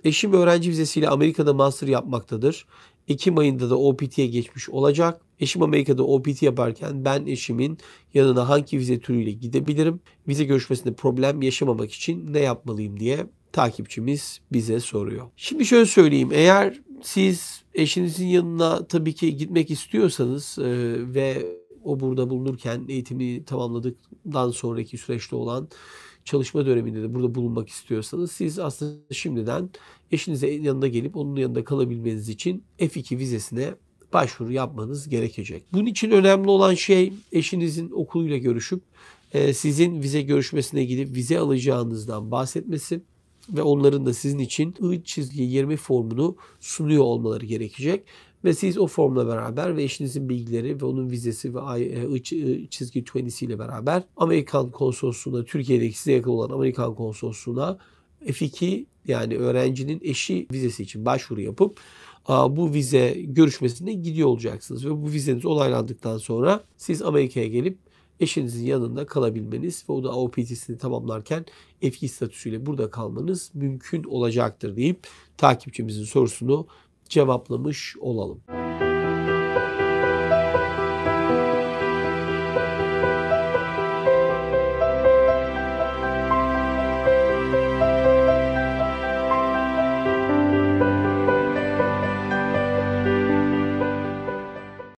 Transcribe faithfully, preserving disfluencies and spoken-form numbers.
Eşim öğrenci vizesiyle Amerika'da master yapmaktadır. Ekim ayında da O P T'ye geçmiş olacak. Eşim Amerika'da O P T yaparken ben eşimin yanına hangi vize türüyle gidebilirim? Vize görüşmesinde problem yaşamamak için ne yapmalıyım diye takipçimiz bize soruyor. Şimdi şöyle söyleyeyim. Eğer siz eşinizin yanına tabii ki gitmek istiyorsanız e, ve o burada bulunurken eğitimi tamamladıktan sonraki süreçte olan çalışma döneminde de burada bulunmak istiyorsanız siz aslında şimdiden eşinize yanında gelip onun yanında kalabilmeniz için F iki vizesine başvuru yapmanız gerekecek. Bunun için önemli olan şey eşinizin okuluyla görüşüp e, sizin vize görüşmesine gidip vize alacağınızdan bahsetmesi ve onların da sizin için I çizgi yirmi formunu sunuyor olmaları gerekecek. Ve siz o formla beraber ve eşinizin bilgileri ve onun vizesi ve I çizgi yirmisi ile beraber Amerikan konsolosluğuna, Türkiye'deki size yakın olan Amerikan konsolosluğuna F iki yani öğrencinin eşi vizesi için başvuru yapıp bu vize görüşmesine gidiyor olacaksınız. Ve bu vizeniz onaylandıktan sonra siz Amerika'ya gelip eşinizin yanında kalabilmeniz ve o da O P T'sini tamamlarken F iki statüsüyle burada kalmanız mümkün olacaktır deyip takipçimizin sorusunu cevaplamış olalım.